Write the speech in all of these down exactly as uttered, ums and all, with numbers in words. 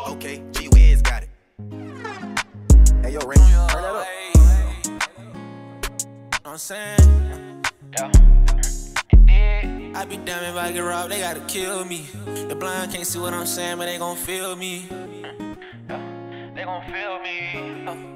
Okay, G Wiz got it. Hey, yo, Ray, turn that up. Know what I'm saying? Yeah. I be damn if I get robbed, they gotta kill me. The blind can't see what I'm saying, but they gon' feel me. Yeah. They gon' feel me.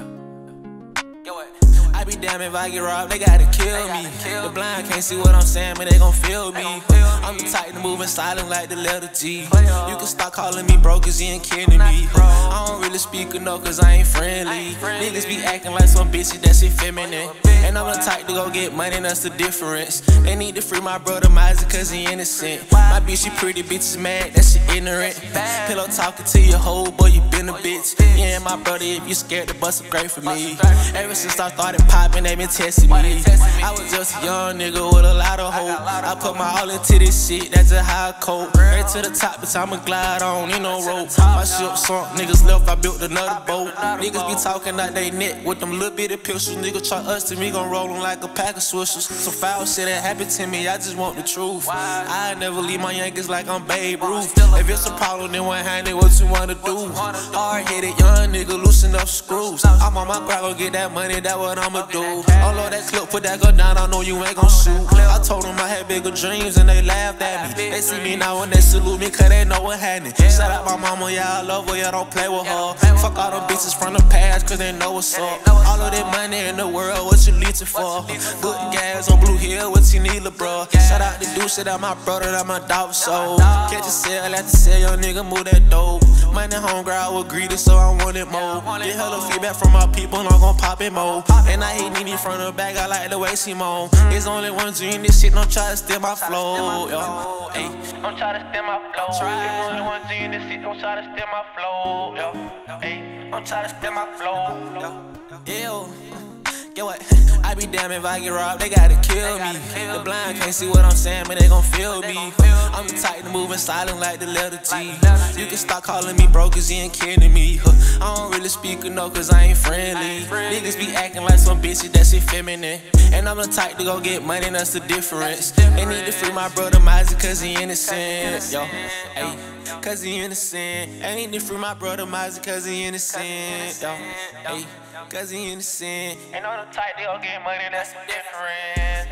Yo, what? I be damn if I get robbed, they gotta kill me. The blind can't see what I'm saying, but they gon' feel me. I'm the type to moving silent like the letter G. You can start calling me bro, cause you ain't kidding me. I don't really speak enough, cause I ain't friendly. Niggas be acting like some bitches that's effeminate. And I'm the type to go get money, that's the difference. They need to free my brother Mizey, cause he innocent. My bitch, she pretty, bitch is mad, that she ignorant. Pillow talking to your hoe, boy, you been a bitch. Yeah, and my brother, if you scared to bust a grape for me. Ever since I started popping, they been testing me. I was just a young nigga with a lot of hope. I put my all into this shit, that's just how I cope. Right to the top, bitch, I'ma glide on, ain't no rope. My ship sunk, niggas left, I built another boat. Niggas be talking like they net with them little bitty pistols. Niggas try us to me, gon' roll them like a pack of swishers. Some foul shit that happened to me, I just want the truth. I never leave my Yankees like I'm Babe Ruth. If it's a problem, then one handed, what you wanna do? Hard-headed young nigga, loosen up screws. I'm on my grind, gon' get that money, that what I'ma do. Oh Lord, that clip, put that gun down, I know you ain't gon' shoot. I told them I had bigger dreams and they laughed at me. They see me now and they salute me cause they know what happened. Shout out my mama, yeah, I love her, yeah, don't play with her. Fuck all them bitches from the past cause they know what's up. All of that money in the world, what you leeching for? Good gas on Blue Hill, what you need, bro? Shout out to do shit out my brother, that my dog soul. Catch a sale, like to sell, young nigga, move that dope. Money home, girl, I was greedy, so I wanted more. Get hella feedback from my people, and I'm gon' pop it more. And I hate Nene from the back, I like the way she moan. There's only one dream, this shit, don't try to steal my flow. Yo, hey. Don't try to steal my flow. There's only one dream, this shit, don't try to steal my flow. Yo, hey. Don't try to steal my flow. Yeah. Get what? I be damn if I get robbed, they gotta kill me. The blind can't see what I'm saying, but they gon' feel me. I'm the type to moving silent like the letter G. You can start calling me bro, cause you ain't kidding me. I don't really speak enough, cause I ain't friendly. Niggas be acting like some bitches that's effeminate. And I'm the type to go get money, that's the difference. They need to free my brother Mizey, cause he innocent. Yo, hey, cause he innocent. They need to free my brother Mizey, cause he innocent. Yo, hey, cause he innocent. Ain't no the type to go get money, that's the difference.